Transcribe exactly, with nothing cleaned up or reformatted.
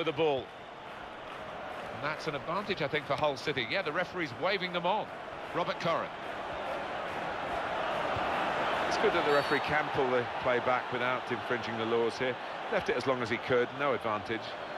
with the ball. And that's an advantage, I think, for Hull City. Yeah, the referee's waving them on. Robert Corrin. It's good that the referee can pull the play back without infringing the laws here. Left it as long as he could, no advantage.